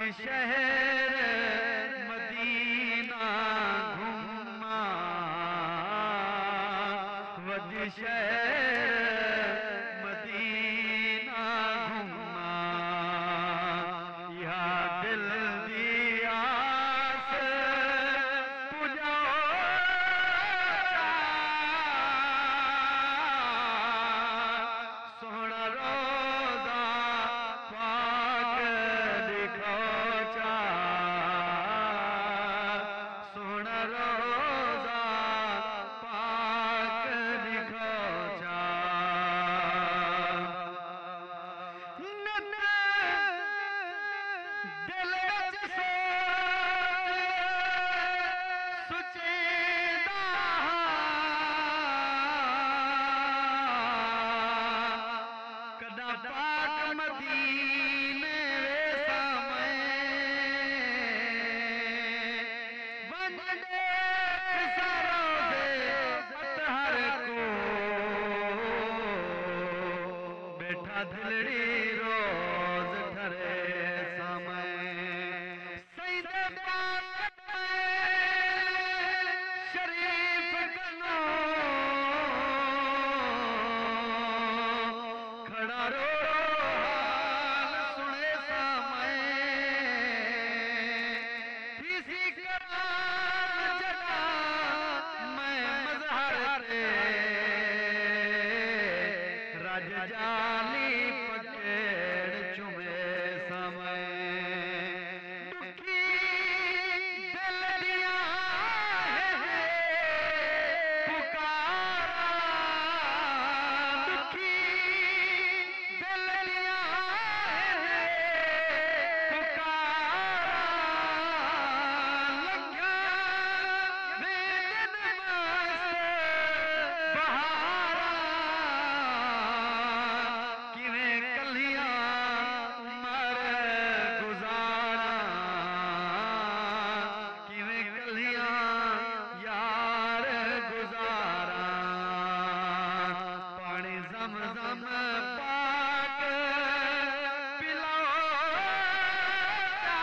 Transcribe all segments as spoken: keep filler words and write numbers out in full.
शहर मदीना घुमा, वज शहर मदीना घुमा, या दिल दी आस पुजा सोहना रोजा पाक दिखो चा, सोहना रोजा पाक दिखो चा। दिल विच सुचेदा कदा पाक मदीने समय वंदे सारों से अतहर को बैठा दिलड़ी रोज ठरे समय सईदे पाक शरीफ कनो खड़ा रो हाल सुने समय किसी करार जगा मैं मजहर ते रज जाली पकेड़ चुमे समय दुखी दिल दिया है पुकारा, दुखी दिल दिया है पुकारा, लंघा वे दिन मस्त बहारा, किवें कलियां मर गुजारा, किवें कलियां यार गुजारा, पानी ज़म-ज़म पाक पिलाओ चा,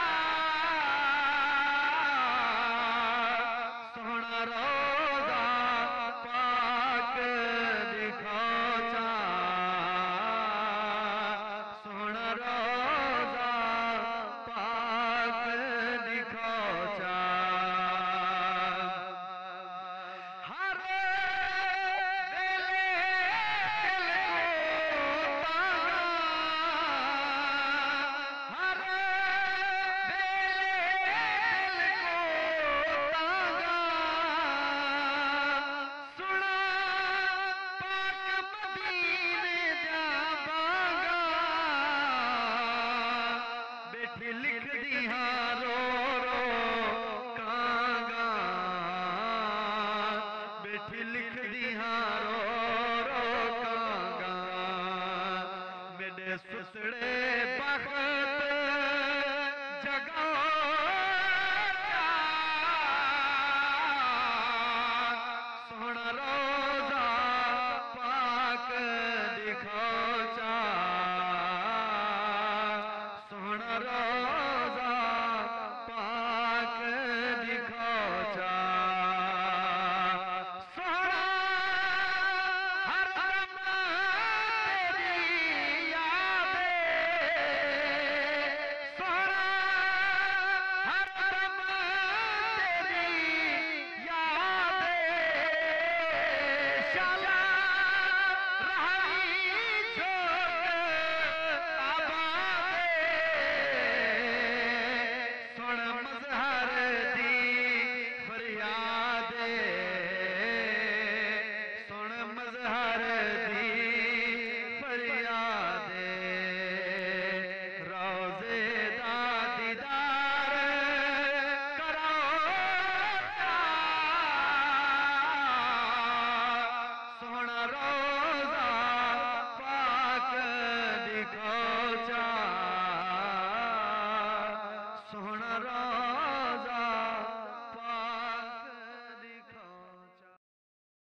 सोहना रोज़ा पाक दिखाओ चा, सोहना रोज़ा पाक दिखाओ चा। हर वेले दिल को तांगा, हर वेले दिल को तांगा, सुना पाक मदीने दा बांगा, बैठी लिख दिया रो रो कांगा, बैठी लिख दिया रो रो कांगा, मेरे सुसड़े बख्त जगाओ